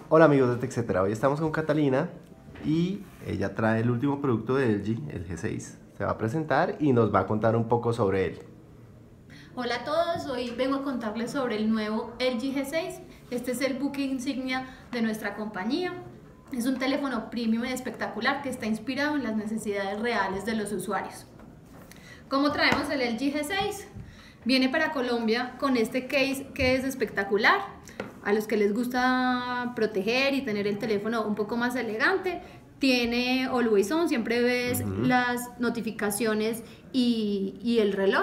Hola amigos de TechCetera, hoy estamos con Catalina y ella trae el último producto de LG, el G6. Se va a presentar y nos va a contar un poco sobre él. Hola a todos, hoy vengo a contarles sobre el nuevo LG G6. Este es el buque insignia de nuestra compañía. Es un teléfono premium y espectacular que está inspirado en las necesidades reales de los usuarios. ¿Cómo traemos el LG G6? Viene para Colombia con este case que es espectacular. A los que les gusta proteger y tener el teléfono un poco más elegante, tiene Always On, siempre ves las notificaciones y el reloj.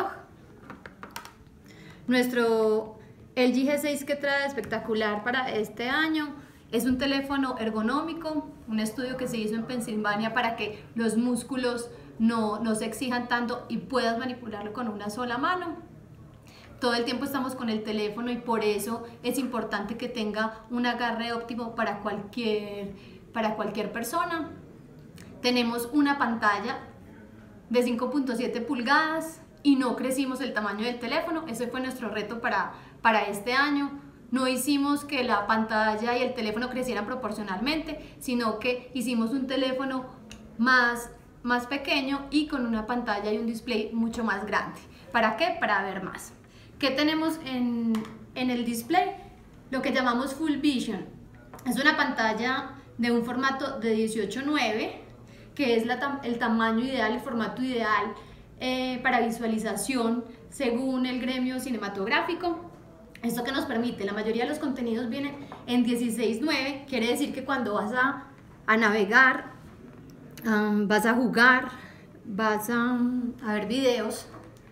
Nuestro LG G6 que trae espectacular para este año es un teléfono ergonómico, un estudio que se hizo en Pensilvania para que los músculos no se exijan tanto y puedas manipularlo con una sola mano. Todo el tiempo estamos con el teléfono y por eso es importante que tenga un agarre óptimo para cualquier persona. Tenemos una pantalla de 5.7 pulgadas y no crecimos el tamaño del teléfono. Ese fue nuestro reto para este año. No hicimos que la pantalla y el teléfono crecieran proporcionalmente, sino que hicimos un teléfono más pequeño y con una pantalla y un display mucho más grande. ¿Para qué? Para ver más. ¿Qué tenemos en el display? Lo que llamamos Full Vision. Es una pantalla de un formato de 18:9, que es el tamaño ideal, el formato ideal para visualización según el gremio cinematográfico. Esto que nos permite, la mayoría de los contenidos vienen en 16:9, quiere decir que cuando vas a navegar, vas a jugar, vas a ver videos,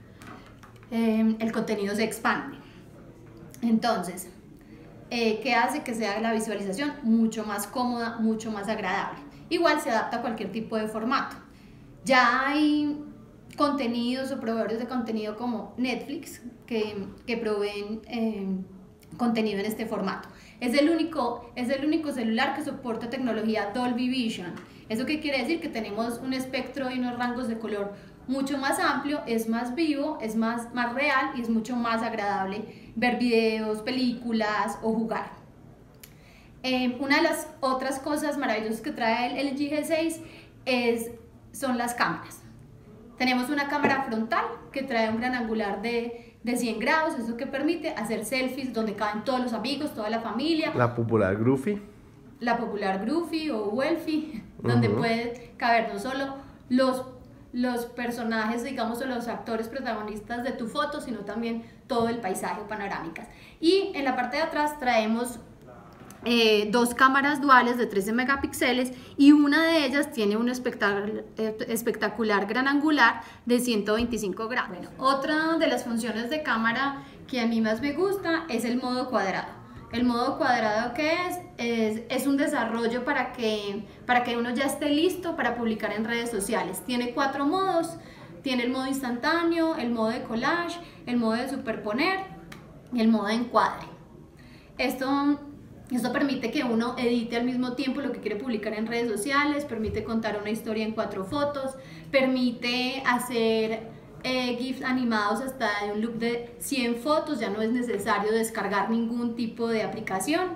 el contenido se expande. Entonces, ¿qué hace que sea la visualización mucho más cómoda, mucho más agradable? Igual se adapta a cualquier tipo de formato. Ya hay contenidos o proveedores de contenido como Netflix que proveen contenido en este formato. Es el único celular que soporta tecnología Dolby Vision. ¿Eso qué quiere decir? Que tenemos un espectro y unos rangos de color mucho más amplio, es más vivo, es más real y es mucho más agradable ver videos, películas o jugar. Una de las otras cosas maravillosas que trae el LG G6 son las cámaras. Tenemos una cámara frontal que trae un gran angular de 100 grados, eso que permite hacer selfies donde caben todos los amigos, toda la familia. La popular Groovy. La popular Groovy o Welfie, donde puede caber no solo los personajes, digamos, o los actores protagonistas de tu foto, sino también todo el paisaje o panorámicas. Y en la parte de atrás traemos dos cámaras duales de 13 megapíxeles y una de ellas tiene un espectacular gran angular de 125 grados. Bueno, otra de las funciones de cámara que a mí más me gusta es el modo cuadrado. El modo cuadrado, ¿qué es un desarrollo para que uno ya esté listo para publicar en redes sociales. Tiene 4 modos, tiene el modo instantáneo, el modo de collage, el modo de superponer y el modo de encuadre. Esto permite que uno edite al mismo tiempo lo que quiere publicar en redes sociales, permite contar una historia en 4 fotos, permite hacer GIFs animados hasta de un loop de 100 fotos, ya no es necesario descargar ningún tipo de aplicación.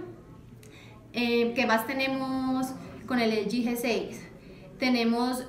¿Qué más tenemos con el LG G6? Tenemos,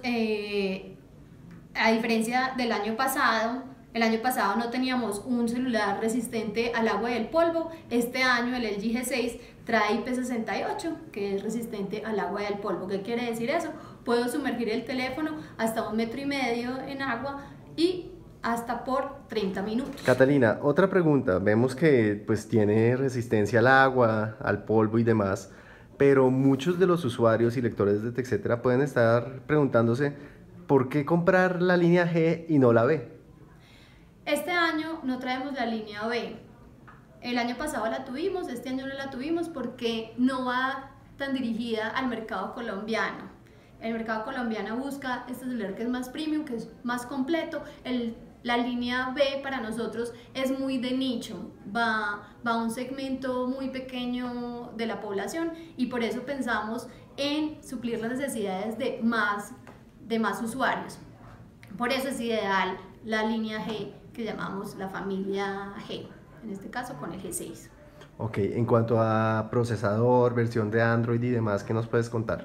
a diferencia del año pasado, el año pasado no teníamos un celular resistente al agua y al polvo. Este año el LG G6 trae IP68, que es resistente al agua y al polvo. ¿Qué quiere decir eso? Puedo sumergir el teléfono hasta 1,5 metros en agua y hasta por 30 minutos. Catalina, otra pregunta. Vemos que pues tiene resistencia al agua, al polvo y demás, pero muchos de los usuarios y lectores de TechCetera pueden estar preguntándose ¿por qué comprar la línea G y no la B? Este año no traemos la línea B. El año pasado la tuvimos, este año no la tuvimos porque no va tan dirigida al mercado colombiano. El mercado colombiano busca este celular que es más premium, que es más completo. La línea B para nosotros es muy de nicho, va a un segmento muy pequeño de la población y por eso pensamos en suplir las necesidades de más usuarios. Por eso es ideal la línea G que llamamos la familia G, en este caso con el G6. Ok, en cuanto a procesador, versión de Android y demás, ¿qué nos puedes contar?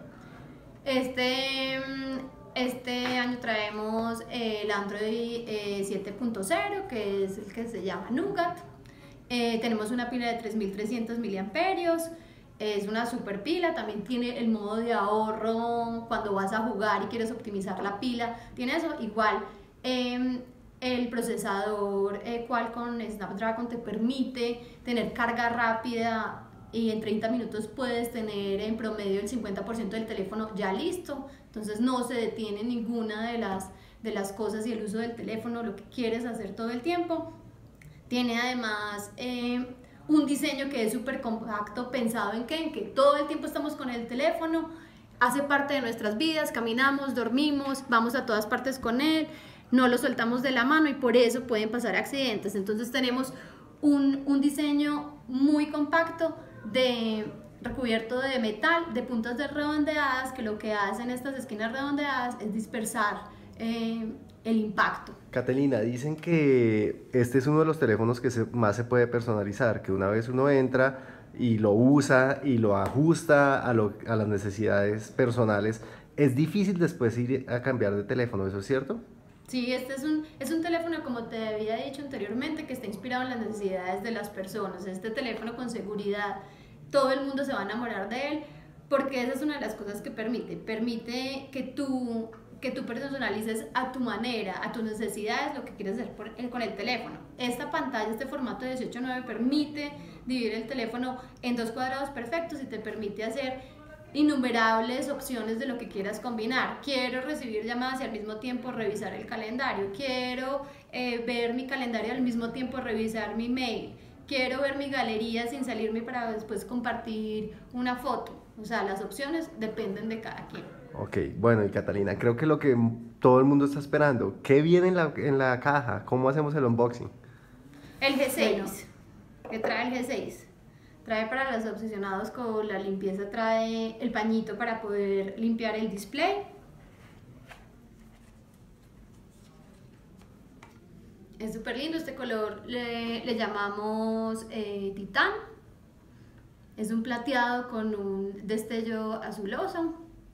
Este año traemos el Android 7.0, que es el que se llama Nougat. Tenemos una pila de 3300 miliamperios. Es una super pila. También tiene el modo de ahorro cuando vas a jugar y quieres optimizar la pila. Tiene eso igual. El procesador Qualcomm Snapdragon te permite tener carga rápida y en 30 minutos puedes tener en promedio el 50% del teléfono ya listo. Entonces no se detiene ninguna de las cosas y el uso del teléfono, lo que quieres hacer todo el tiempo. Tiene además un diseño que es súper compacto, pensado en que todo el tiempo estamos con el teléfono, hace parte de nuestras vidas, caminamos, dormimos, vamos a todas partes con él, no lo soltamos de la mano y por eso pueden pasar accidentes. Entonces tenemos un diseño muy compacto, recubierto de metal, de puntas de redondeadas, que lo que hacen estas esquinas redondeadas es dispersar el impacto. Catalina, dicen que este es uno de los teléfonos que más se puede personalizar, que una vez uno entra y lo usa y lo ajusta a las necesidades personales, es difícil después ir a cambiar de teléfono, ¿eso es cierto? Sí, este es un teléfono, como te había dicho anteriormente, que está inspirado en las necesidades de las personas. Este teléfono con seguridad, todo el mundo se va a enamorar de él, porque esa es una de las cosas que permite que tú personalices a tu manera, a tus necesidades, lo que quieres hacer con el teléfono. Esta pantalla, este formato de 18:9 permite dividir el teléfono en dos cuadrados perfectos y te permite hacer innumerables opciones de lo que quieras combinar. Quiero recibir llamadas y al mismo tiempo revisar el calendario. Quiero ver mi calendario y al mismo tiempo revisar mi mail. Quiero ver mi galería sin salirme para después compartir una foto. O sea, las opciones dependen de cada quien. Ok, bueno, y Catalina, creo que lo que todo el mundo está esperando, ¿qué viene en la caja? ¿Cómo hacemos el unboxing? El G6, ¿qué trae el G6? Trae para los obsesionados con la limpieza, trae el pañito para poder limpiar el display. Es súper lindo este color, le llamamos titán. Es un plateado con un destello azuloso.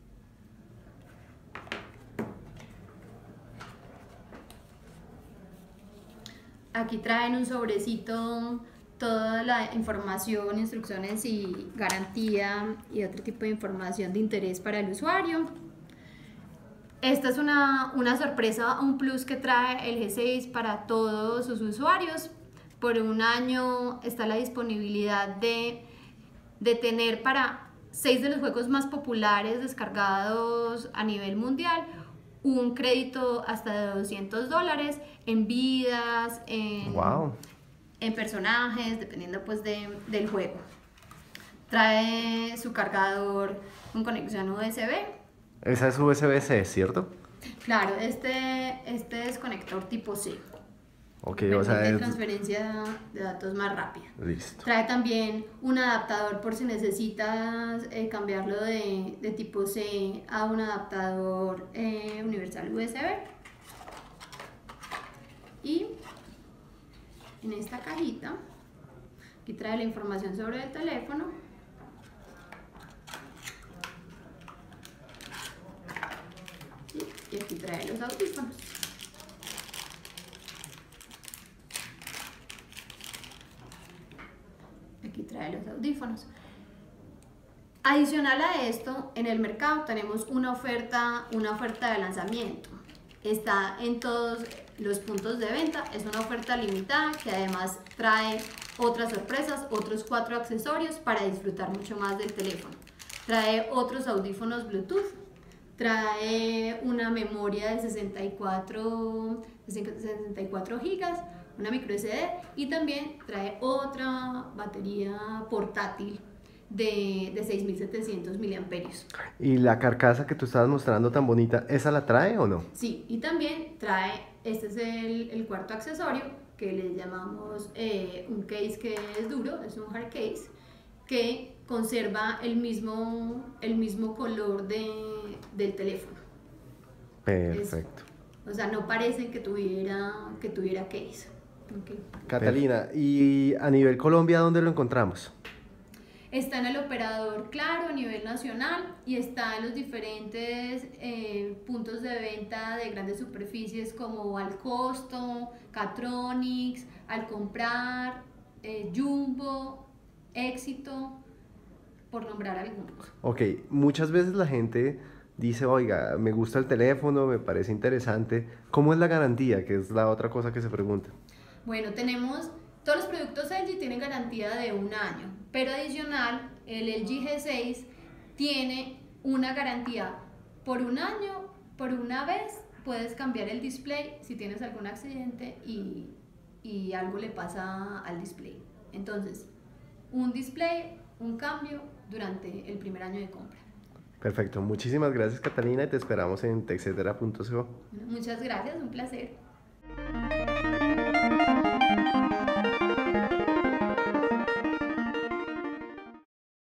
Aquí traen un sobrecito, toda la información, instrucciones y garantía y otro tipo de información de interés para el usuario. Esta es una sorpresa, un plus que trae el G6 para todos sus usuarios. Por un año está la disponibilidad de tener para 6 de los juegos más populares descargados a nivel mundial un crédito hasta de $200 en vidas, Wow. en personajes, dependiendo pues del juego. Trae su cargador con conexión USB. Esa es USB-C, ¿cierto? Claro, este es conector tipo C. Ok, o sea, Permite transferencia de datos más rápida. listo. Trae también un adaptador por si necesitas cambiarlo de tipo C a un adaptador universal USB. Y en esta cajita, aquí trae la información sobre el teléfono. Y aquí trae los audífonos. Aquí trae los audífonos. Adicional a esto, en el mercado tenemos una oferta de lanzamiento. Está en todos los puntos de venta. Es una oferta limitada que además trae otras sorpresas, otros 4 accesorios para disfrutar mucho más del teléfono. Trae otros audífonos Bluetooth. Trae una memoria de 64 gigas, una micro SD y también trae otra batería portátil de 6700 miliamperios. ¿Y la carcasa que tú estabas mostrando tan bonita, esa la trae o no? Sí, y también trae, este es el cuarto accesorio que le llamamos un case que es duro, es un hard case, que conserva el mismo color del teléfono. Perfecto. O sea, no parece que tuviera case. Ok. Catalina, y a nivel Colombia, ¿dónde lo encontramos? Está en el operador Claro a nivel nacional y está en los diferentes puntos de venta de grandes superficies como Al Costo, Catronics, Al Comprar, Jumbo, Éxito, por nombrar algunos. Ok, muchas veces la gente dice, oiga, me gusta el teléfono, me parece interesante. ¿Cómo es la garantía? Que es la otra cosa que se pregunta. Bueno, todos los productos LG tienen garantía de un año, pero adicional, el LG G6 tiene una garantía por un año, por una vez puedes cambiar el display si tienes algún accidente y algo le pasa al display. Entonces, un display, un cambio durante el primer año de compra. Perfecto, muchísimas gracias Catalina y te esperamos en texetera.co. Bueno, muchas gracias, un placer.